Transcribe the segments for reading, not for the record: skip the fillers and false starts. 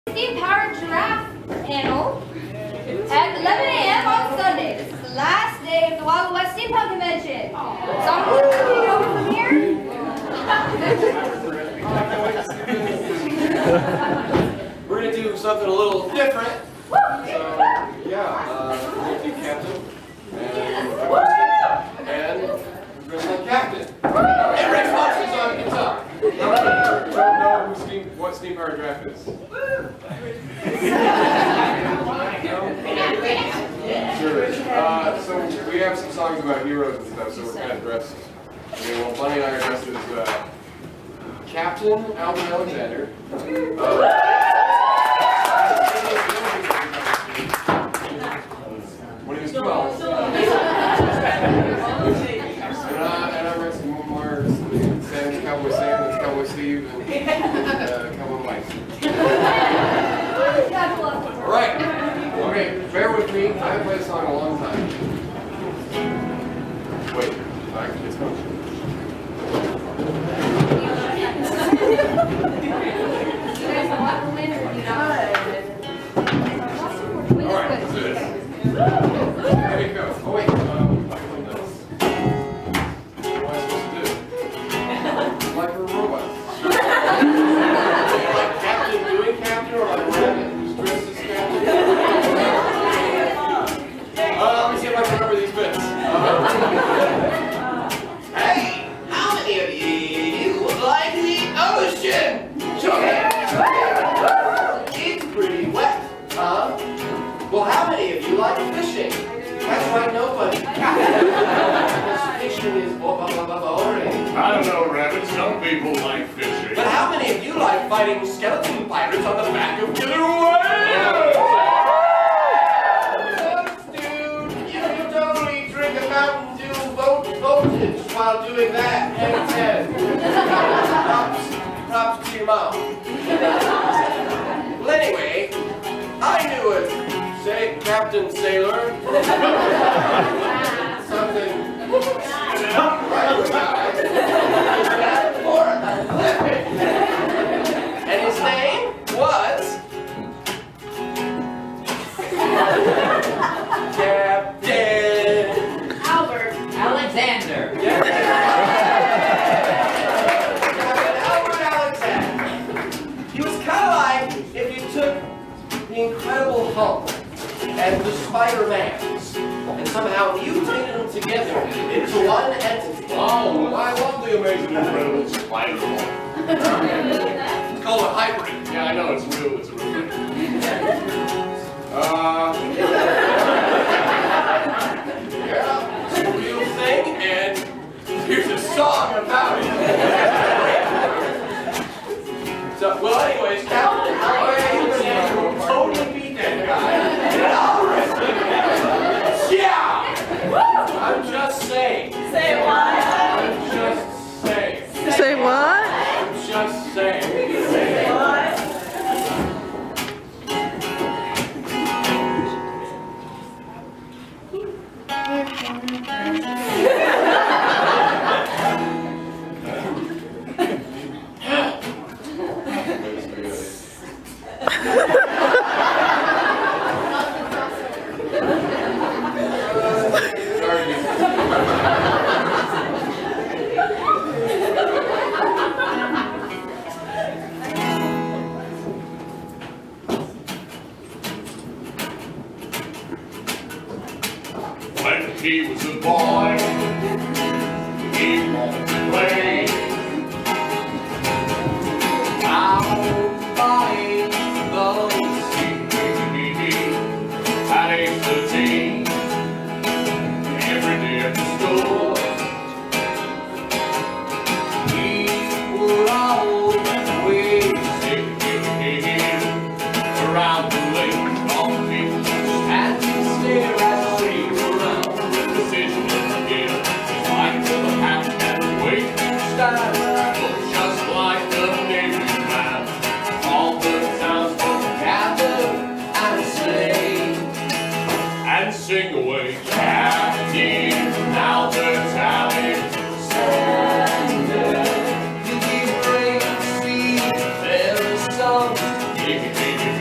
The Powered Giraffe panel at 11 a.m. on Sunday. This is the last day of the Wild West Steampunk Convention. So I'm going to take it over from here. We're going to do something a little different. So, yeah, we're going to do Captain and dress like Captain. And Rex Marksley's on guitar. Don't know what Steam Powered Giraffe is. Sure. So we have some songs about heroes and stuff, so we're kind of dressed. Okay, well, Bunny and I are dressed as Captain Albert Alexander. When he was 12. And I'm dressed in more Sam, Cowboy Sam, and Cowboy Steve, and Cowboy Mike. Alright. Okay, bear with me. I haven't played a song in a long time. Wait. Alright, it's coming. Alright, let's do this. There we go. Oh wait, what am I supposed to do? Like a robot. Like Captain doing Captain, or like a rabbit who's dressed as Captain? Let me see if I can remember these bits. Hey, how many of you like the ocean? Sure. It's pretty wet, huh? Well, how many of you like fishing? That's right, nobody. Because fishing is boring. I don't know, Rabbit. Some people like fishing. But how many of you like fighting skeleton pirates on the back of killer whales? Dude, you can totally drink a Mountain Dew voltage while doing that. And props to your mom. Well, anyway, I knew it. Say, Captain Sailor. Something right with that. And his name was Captain Albert Alexander. Captain Albert Alexander. He was kind of like if you took the Incredible Hulk and the Spider-Mans, and somehow mutated them together into one entity. Oh, I love the Amazing Incredible Spider-Man. It's called a hybrid. Yeah, I know, it's real, it's a real thing. Yeah, it's a real thing, and here's a song about it. So, well, anyways, Captain Alexander will totally beat that guy. And I'll wrestle him. Yeah! I'm just saying. Say what? I'm just saying. Say what? I'm just saying. Say what? When he was a boy, he wanted to play. Out by the sea, at age 13, every day at the store, he would always sit around the lake. All the people just had to stare at the around. Decision in the game is like to the half and wait to stand. Look just like the Navy man. All the townsfolk gather and sing away. Captain, now the town is standing. You keep bringing sweet, there is some.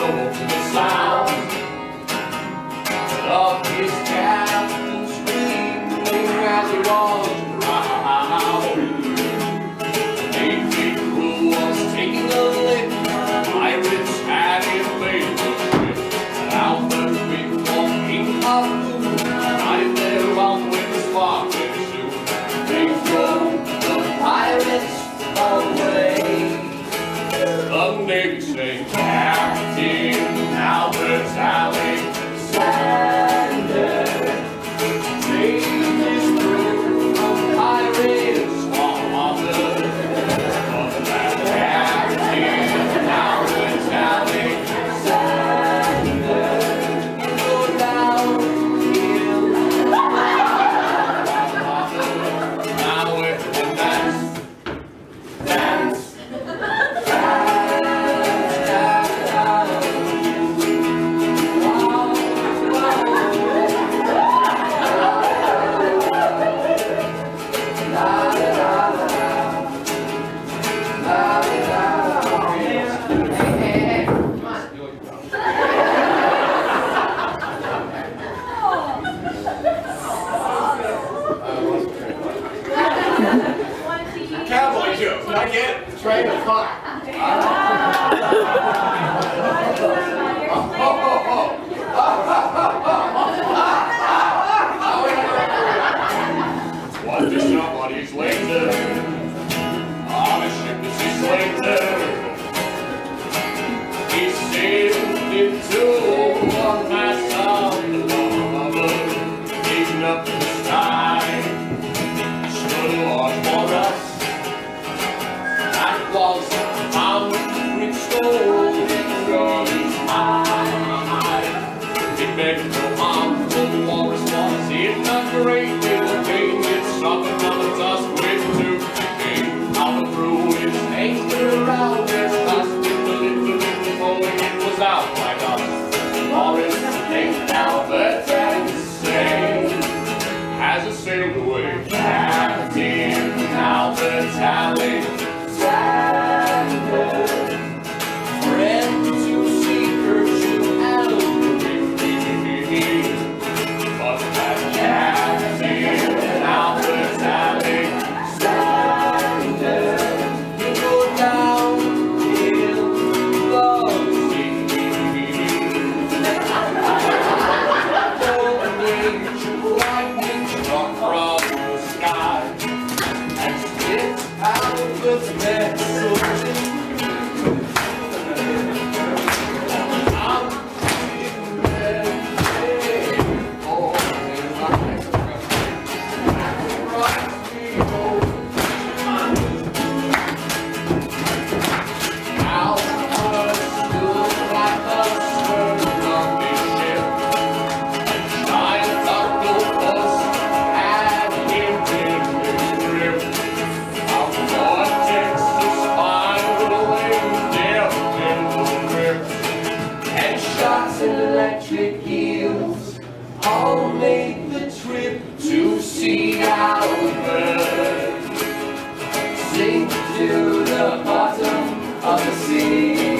to the sound of his captain screaming as he was drowned. Negrete crew was taking a lick. Pirates had invaded the ship. Out the big walking up, right there on with the sparkling suit. They drove the pirates away. The Navy saying, Captain Albert Alexander, save this crew from pirates on water. But that Captain Albert Alexander, go down here. Now with the dance. Cowboy jokes. I get train of thought. What if somebody's later? On a ship that sees later. He sailed into one mast of the harbor, gazing up to the sky. Stood a large walrus. That was mountain stone in his eye. It begged no harm, for the walrus was in a great deal of pain. It's something on the dust with two decay. How the brew is anchored around his dust with the little falling, it was out like us. Walrus named Albert and say, as it sailed away, Captain Albert Alexander, friend to seeker to Albuquerque. But that Captain Albert Alexander, you go down in the sea. Golden age, lightning struck from the sky and spit Albert's vessel. Electric heels all made the trip to see Albert sink to the bottom of the sea.